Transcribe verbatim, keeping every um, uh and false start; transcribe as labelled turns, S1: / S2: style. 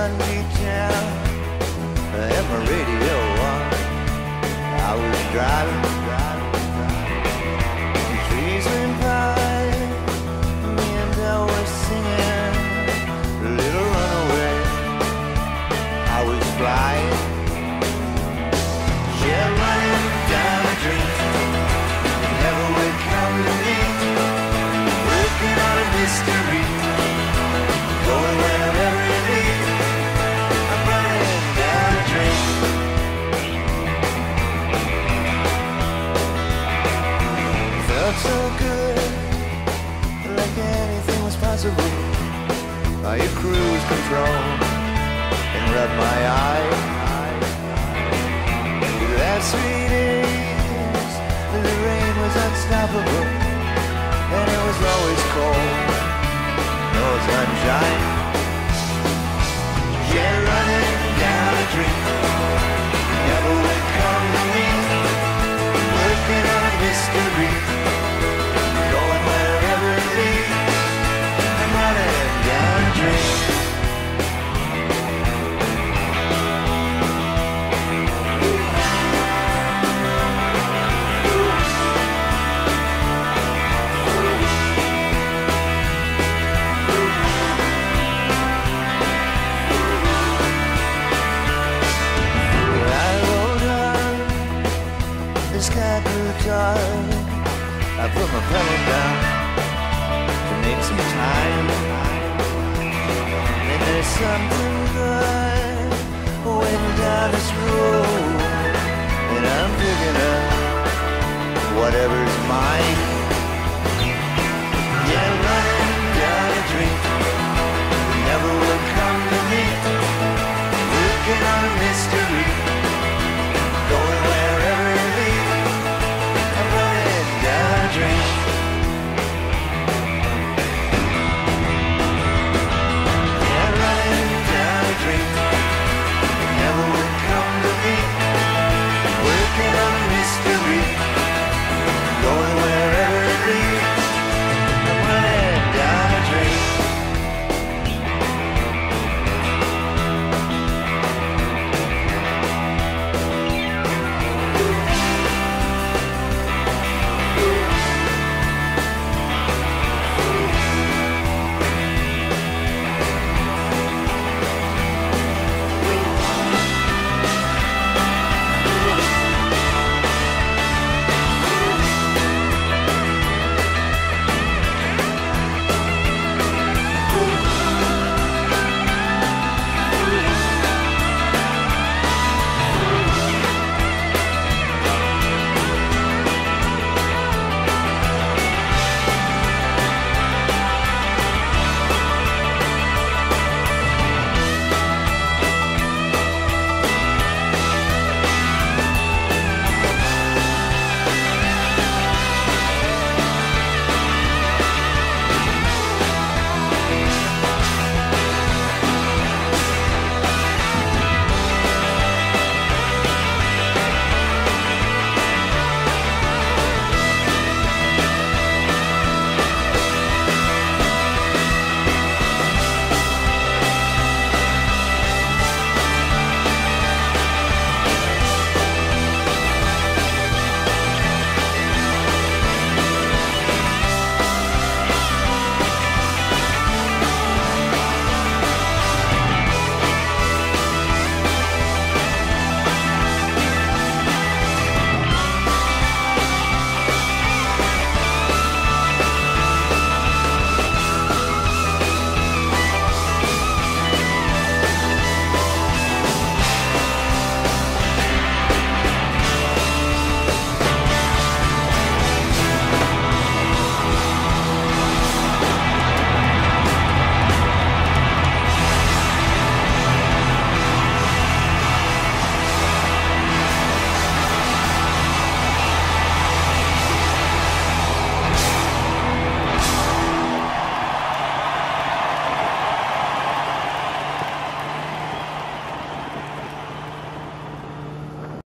S1: sun beat down and my radio on. I was driving, driving, driving. The trees went by, me and I was singing a little runaway. I was flying, yeah, running down a dream. Never would come to me, working on a mystery, going wherever it leads. I'm running down a dream. Felt so good, like anything was possible. By your cruise control and rub my eye. That sweet days, the rain was unstoppable, and it was always cold, no sunshine. Yeah, running down a dream, never would come to me, working on a mystery, going wherever it leads. I'm running down a dream. I put my pedal down to make some time, and there's something good waiting down this road, and I'm picking up whatever's mine.